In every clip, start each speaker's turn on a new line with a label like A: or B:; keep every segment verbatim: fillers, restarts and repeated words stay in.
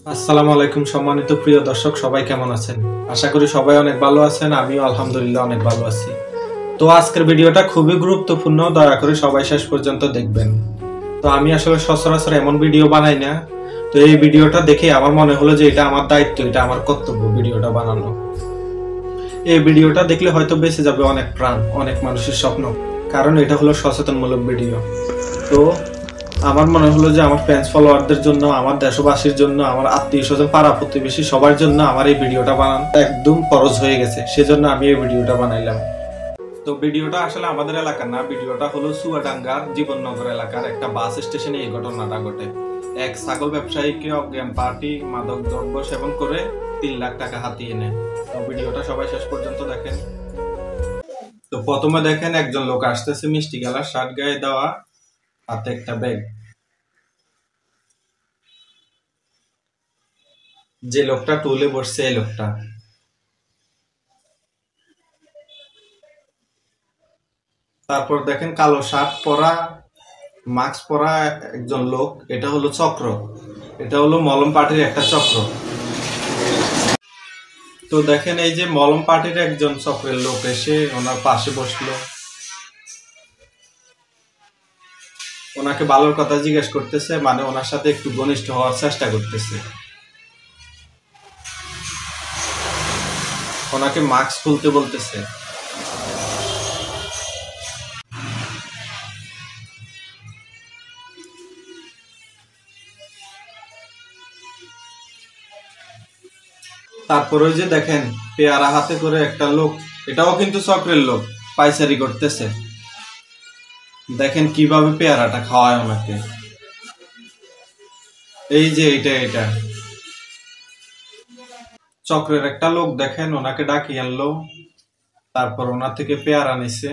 A: আসসালামু আলাইকুম সম্মানিত প্রিয় দর্শক, সবাই কেমন আছেন? আশা করি সবাই অনেক ভালো আছেন। আমিও আলহামদুলিল্লাহ অনেক ভালো আছি। তো আজকের ভিডিওটা খুবই গুরুত্বপূর্ণ, দয়া করে সবাই শেষ পর্যন্ত দেখবেন। তো আমি আসলে সচরাচর এমন ভিডিও বানাই না, তো এই ভিডিওটা দেখে আমার মনে হলো যে এটা আমার দায়িত্ব, এটা আমার কর্তব্য ভিডিওটা বানানো। এই ভিডিওটা দেখলে হয়তো বেঁচে যাবে অনেক প্রাণ, অনেক মানুষের স্বপ্ন, কারণ এটা হলো সচেতনমূলক ভিডিও। তো আমার মনে হলো যে আমার ফ্যান্স ফলোয়ারদের জন্য, আমার দেশবাসীর জন্য, আমার আত্মীয় স্বজন, পাড়া প্রতিবেশী সবার জন্য আমার এই ভিডিওটা বানানো একদম ফরজ হয়ে গেছে, সেজন্য আমি এই ভিডিওটা বানাইলাম। তো ভিডিওটা আসলে আমাদের এলাকার না, ভিডিওটা হলো চুয়াডাঙ্গার জীবননগর এলাকার একটা বাস স্টেশনে এই ঘটনাটা ঘটে। এক ছাগল ব্যবসায়ীকে অজ্ঞান পার্টি মাদক দ্রব্য সেবন করে তিন লাখ টাকা হাতিয়ে নেয়। তো ভিডিওটা সবাই শেষ পর্যন্ত দেখেন। তো প্রথমে দেখেন একজন লোক আসতেছে, মিষ্টি কালার শার্ট গায়ে দেওয়া, হাতে একটা ব্যাগ। যে লোকটা টুলে বসছে এই লোকটা। তারপর দেখেন কালো শার্ট পরা, মাস্ক পরা একজন লোক, এটা হলো চক্র, এটা হলো মলম পার্টির একটা চক্র। তো দেখেন এই যে মলম পার্টির একজন চক্রের লোক এসে ওনার পাশে বসলো, ওনাকে ভালোর কথা জিজ্ঞেস করতেছে, মানে ওনার সাথে একটু ঘনিষ্ঠ হওয়ার চেষ্টা করতেছে। ওনাকে মাস্ক খুলতে বলতেছে। তারপর ওই যে দেখেন পেয়ারা হাতে করে একটা লোক, এটাও কিন্তু চক্রের লোক, পাইচারি করতেছে। দেখেন কিভাবে পেয়ারাটা খাওয়ায় ওনাকে। এই যে এটা এটা চক্রের একটা লোক, দেখেন ওনাকে ডাকিয়ে আনলো, তারপর ওনার থেকে পেয়ারা নিছে।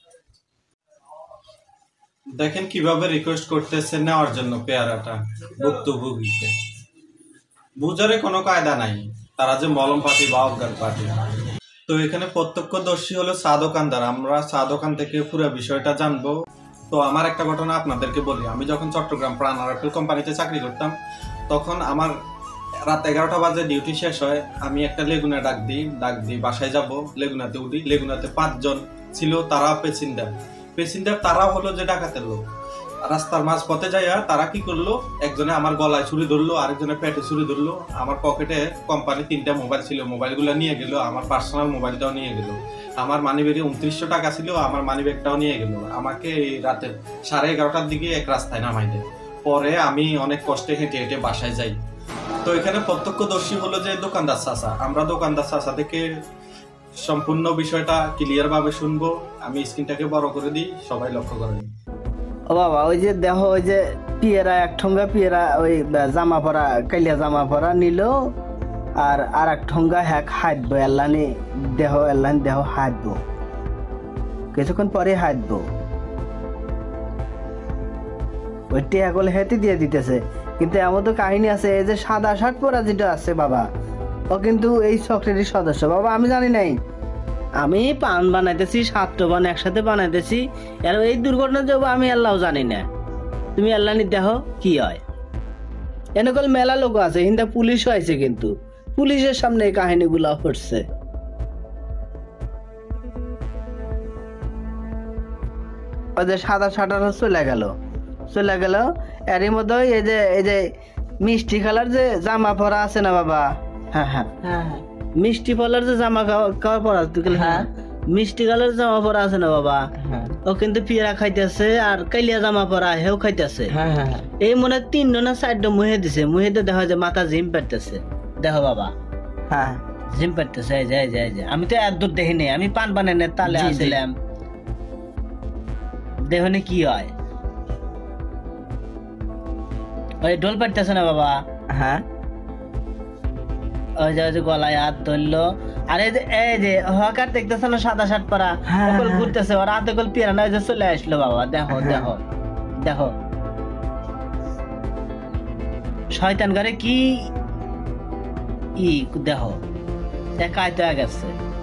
A: দেখেন কিভাবে রিকোয়েস্ট করতেছে নেওয়ার জন্য পেয়ারাটা ভুক্তভোগীকে। বুঝারে কোনো কায়দা নাই, তারা যে মলম পার্টি বা অজ্ঞান পার্টি। তো এখানে প্রত্যক্ষদর্শী হলো চা দোকানদার, আমরা চা দোকান থেকে পুরো বিষয়টা জানবো। তো আমার একটা ঘটনা আপনাদেরকে বলি। আমি যখন চট্টগ্রাম প্রাণ আরএফএল কোম্পানিতে চাকরি করতাম, তখন আমার রাত এগারোটা বাজে ডিউটি শেষ হয়, আমি একটা লেগুনা ডাক দিই, ডাক দিই বাসায় যাব, লেগুনাতে উঠি। লেগুনাতে পাঁচজন ছিল, তারা পেসেঞ্জার পেসেঞ্জার তারা হলো যে ডাকাতের লোক। রাস্তার মাঝ পথে যাইয়া তারা কি করলো, একজনে আমার গলায় ছুরি ধরলো, আরেকজনে পেটে ছুরি ধরলো। আমার পকেটে কোম্পানি তিনটা মোবাইল ছিল, মোবাইলগুলো নিয়ে গেল, আমার পার্সোনাল মোবাইলটাও নিয়ে গেল। আমার মানিব্যাগে উনত্রিশশো টাকা ছিল, আমার মানিব্যাগটাও নিয়ে গেল। আমাকে এই রাতে সাড়ে এগারোটার দিকে এক রাস্তায় নামাই দেয়। পরে আমি অনেক কষ্টে হেঁটে হেঁটে বাসায় যাই। তো এখানে প্রত্যক্ষদর্শী হলো যে দোকানদার চাচা। আমরা দোকানদার চাচা থেকে সম্পূর্ণ বিষয়টা ক্লিয়ার ভাবে শুনবো। আমি স্ক্রিনটাকে বড় করে দিই, সবাই লক্ষ্য করেন।
B: ও বাবা, ওই যে দেখো, ওই যে পিয়েরা এক ঠোঙ্গা পিয়েরা ওই জামা পরা, কালিয়া জামা পরা নিল, আর আর এক ঠোঙ্গা হ্যাক হাঁটবো। এল্লানি দেহ এল্লানি দেহ হাঁটবো, কিছুক্ষণ পরে হাঁটবো। ওই টিয়া গুলো হেঁটে দিয়ে দিতেছে। কিন্তু এমন তো কাহিনী আছে, এই যে সাদা শার্ট পরা যেটা আছে বাবা, ও কিন্তু এই চক্রেরই সদস্য বাবা। আমি জানি নাই, আমি পান বানাইতেছি, সাতটা পান একসাথে বানাইতেছি, আর এই দুর্ঘটনা যাবো আমি আল্লাহ জানি না। তুমি আল্লাহ নি দেখো কি হয়। এনেকল মেলা লোক আছে, কিন্তু পুলিশ হয়েছে, কিন্তু পুলিশের সামনে এই কাহিনীগুলো ঘটছে। ওদের সাদা শাটার চলে গেল চলে গেল এরই মধ্যে এই যে এই যে মিষ্টি কালার যে জামা পরা আছে না বাবা, হ্যাঁ হ্যাঁ হ্যাঁ মিষ্টি কালার যে জামা কাপড় পরা, হ্যাঁ মিষ্টি কালার জামা পরা আছে না বাবা, ও কিন্তু পিয়ারা খাইতেছে, আর কালিয়া জামা পরা হেও খাইতেছে। এই মনে তিনটা না চারটা মুহে দিছে, মুহে দিয়ে দেখা যায় মাথা জিম পাইতেছে। দেখো বাবা, হ্যাঁ জিম পাইতেছে। এই যে এই যে এই যে আমি তো এত দূর দেখিনি, আমি পান বানাই তালে আসছিলাম, দেখনি কি হয়। ওই ঢোল পাইতেছে না বাবা, হ্যাঁ ওই যে গলায় হাত ধরলো। আর এই যে এই যে হকার দেখতেছে না সাদা শার্ট পরা, ঘুরতেছে, ওর হাতে গোল পিয়ারা না, যে চলে আসলো বাবা। দেখো দেখো দেখো শয়তান ঘরে কি ই দেখো, একাই তো গেছে।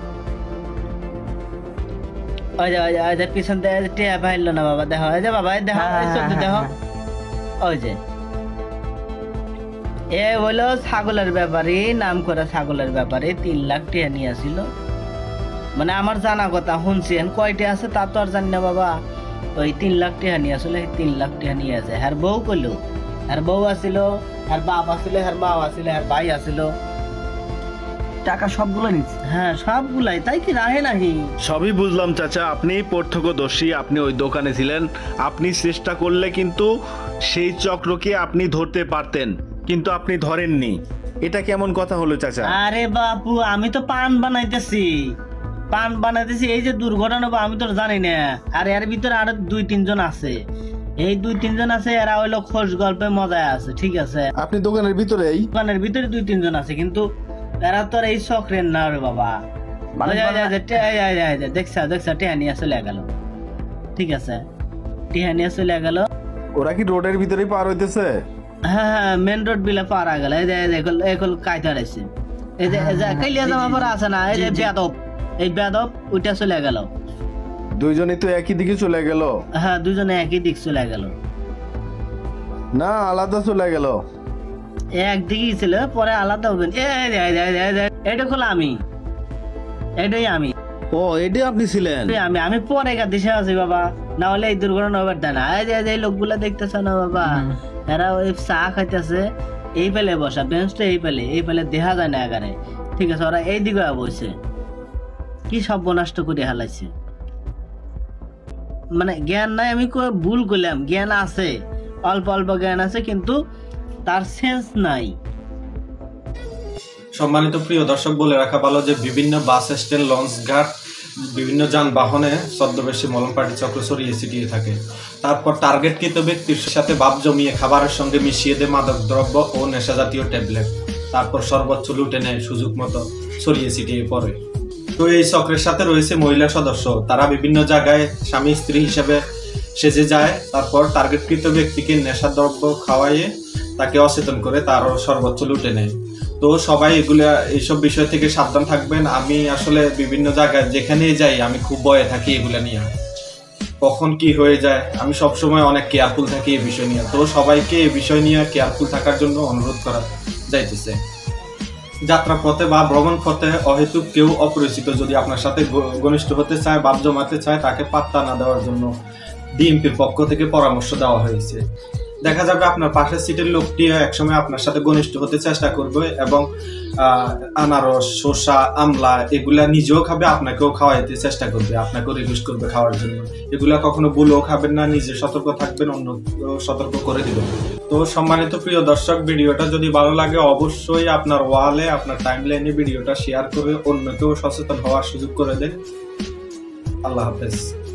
B: ওই যে ওই যে পিছন দিয়ে টিয়া পাইলো না বাবা, দেখো এই যে বাবা, দেখো দেখো ওই যে এ হলো ছাগলের ব্যাপারে, নাম করা ছাগলের ব্যাপারে তিন লাখ টাকা নিয়ে আসিল। মানে আমার জানা কথা শুনছেন, কয়টা আছে তা তো আর জানি না বাবা। ওই তিন লাখ টাকা নিয়ে আসলে তিন লাখ টাকা নিয়ে আসে। হ্যার বউ কইলো, হ্যার বউ আসিল, হ্যার বাপ আসিল, হ্যার বাপ আসিল, হ্যার ভাই আসিল, টাকা সবগুলো নিচ্ছে। হ্যাঁ সবগুলাই, তাই কি রাহে নাহি।
C: সবই বুঝলাম চাচা, আপনি প্রত্যক্ষদর্শী, আপনি ওই দোকানে ছিলেন, আপনি চেষ্টা করলে কিন্তু সেই চক্রকে আপনি ধরতে পারতেন, কিন্তু আপনি ধরেননি। এটা কেমন কথা হলো চাচা?
B: আরে বাপু, আমি তো পান বানাইতেছি, পান বানাইতেছি, এই যে দুর্ঘটনা বা আমি তো জানি না। আর এর ভিতরে আরো দুই তিনজন আছে, এই দুই তিনজন আছে, এরা হইলো খোশ গল্পে মজায় আছে, ঠিক আছে।
C: আপনি দোকানের ভিতরেই?
B: দোকানের ভিতরে দুই তিনজন আছে, কিন্তু এরা তো এই চক্রের না রে বাবা। দেখছা দেখছা টিহা নিয়ে চলে গেল, ঠিক আছে, টিহা নিয়ে চলে গেল।
C: ওরা কি রোডের ভিতরেই পার হইতেছে?
B: হ্যাঁ হ্যাঁ, মেন রোড বিলে পারা গেল। এই যে এখন কায়দা রয়েছে, এই যে কাইলিয়া জামা পরা আছে না, এই যে বেদব, এই বেদব ওইটা চলে গেল।
C: দুইজনই তো একই দিকে চলে গেল।
B: হ্যাঁ, দুজনে একই দিক চলে গেল
C: না, আলাদা চলে গেল।
B: একদিকেই ছিল, পরে আলাদা হবেন। এটা হলো আমি, এটাই আমি।
C: ও, এটাই আপনি ছিলেন?
B: আমি আমি পরে দিশে আছি বাবা, না হলে এই দুর্ঘটনা হবার না। এই যে এই লোকগুলা দেখতেছ না বাবা, এরা ওই চা খাইতেছে, এই পেলে বসা বেঞ্চটা, এই পেলে এই পেলে দেখা যায় না এগারে, ঠিক আছে। ওরা এই দিকে বসে কি সব নষ্ট করে হালাইছে। মানে জ্ঞান নাই, আমি ভুল করলাম, জ্ঞান আছে, অল্প অল্প জ্ঞান আছে, কিন্তু তার সেন্স নাই।
A: সম্মানিত প্রিয় দর্শক, বলে রাখা ভালো যে বিভিন্ন বাস স্ট্যান্ড, লঞ্চ ঘাট, বিভিন্ন যানবাহনে ছদ্মবেশী মলম পার্টি চক্র ছড়িয়ে ছিটিয়ে থাকে। তারপর টার্গেটকৃত ব্যক্তির সাথে ভাব জমিয়ে খাবারের সঙ্গে মিশিয়ে দেয় মাদক দ্রব্য ও নেশা জাতীয় ট্যাবলেট, তারপর সর্বোচ্চ লুটে নেয় সুযোগ মতো, ছড়িয়ে ছিটিয়ে পড়ে। তো এই চক্রের সাথে রয়েছে মহিলা সদস্য, তারা বিভিন্ন জায়গায় স্বামী স্ত্রী হিসেবে সেজে যায়, তারপর টার্গেটকৃত ব্যক্তিকে নেশা দ্রব্য খাওয়াইয়ে তাকে অচেতন করে তার সর্বোচ্চ লুটে নেয়। তো সবাই এগুলা এইসব বিষয় থেকে সাবধান থাকবেন। আমি আসলে বিভিন্ন জায়গায় যেখানেই যাই আমি খুব ভয়ে থাকি এগুলা নিয়ে, কখন কি হয়ে যায়। আমি সবসময় অনেক কেয়ারফুল থাকি এই বিষয় নিয়ে। তো সবাইকে এই বিষয় নিয়ে কেয়ারফুল থাকার জন্য অনুরোধ করা যাইতেছে। যাত্রা পথে বা ভ্রমণ পথে অহেতুক কেউ অপরিচিত যদি আপনার সাথে ঘনিষ্ঠ হতে চায়, ভাব জমাতে চায়, তাকে পাত্তা না দেওয়ার জন্য ডিএমপির পক্ষ থেকে পরামর্শ দেওয়া হয়েছে। দেখা যাবে আপনার পাশের সিটের লোকটি একসময় আপনার সাথে ঘনিষ্ঠ হতে চেষ্টা করবে এবং আনারস, শসা, আমলা এগুলা নিজেও খাবে, আপনাকেও খাওয়াইতে চেষ্টা করবে, আপনাকেও রিকোয়েস্ট করবে খাওয়ার জন্য। এগুলা কখনো ভুলেও খাবেন না, নিজে সতর্ক থাকবেন, অন্য সতর্ক করে দিবেন। তো সম্মানিত প্রিয় দর্শক, ভিডিওটা যদি ভালো লাগে অবশ্যই আপনার ওয়ালে, আপনার টাইমলাইনে ভিডিওটা শেয়ার করে অন্যকেও সচেতন হওয়ার সুযোগ করে দেন। আল্লাহ হাফেজ।